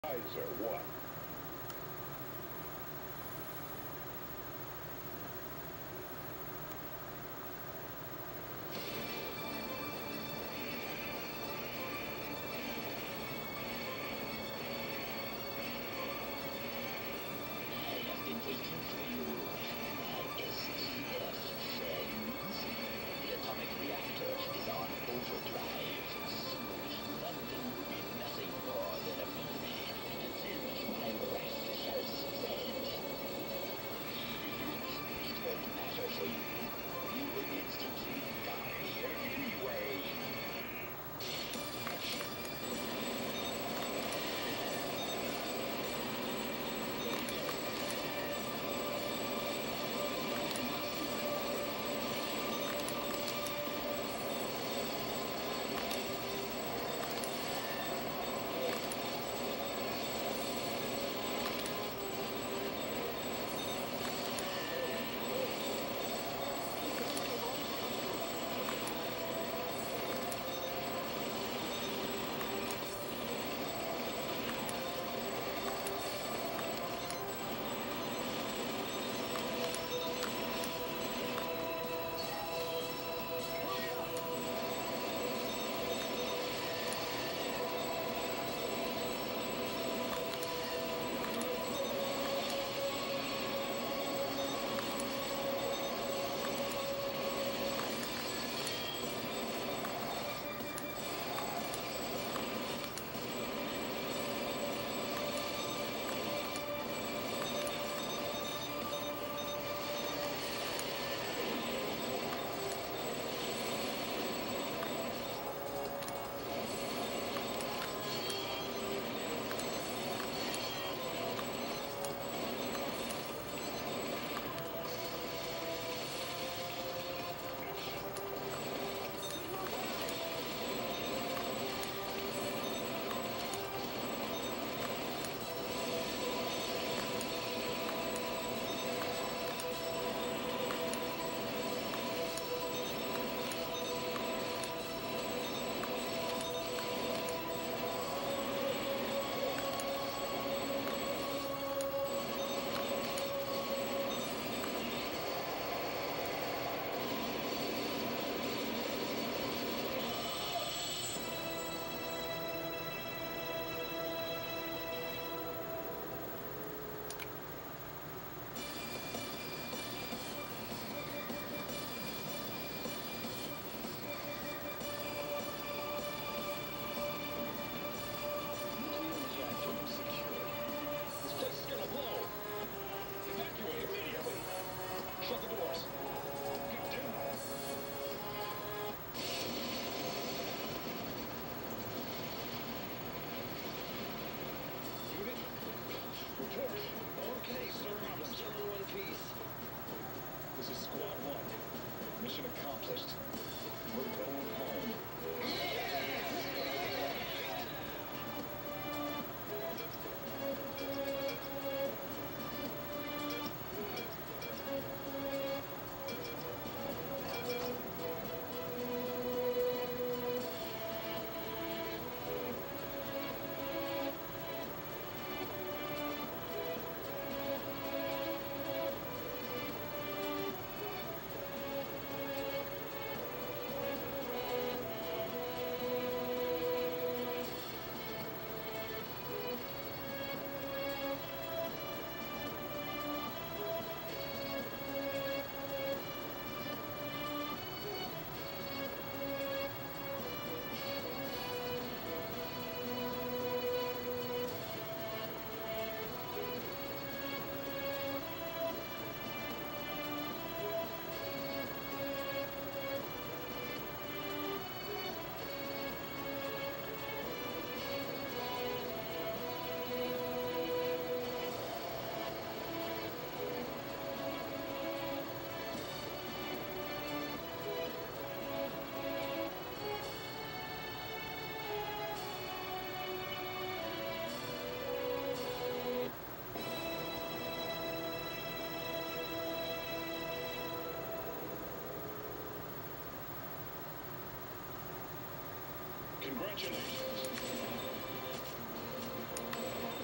Eyes or what? I have been waiting for you, my STF friends. The atomic reactor is on overdrive. Soon, London will be nothing more than a memory, and then my wrath shall spread. It won't matter for you. You will instantly die here anyway. Okay, sir, I'm still in one piece. This is Squad 1. Mission accomplished. We're going home. Congratulations.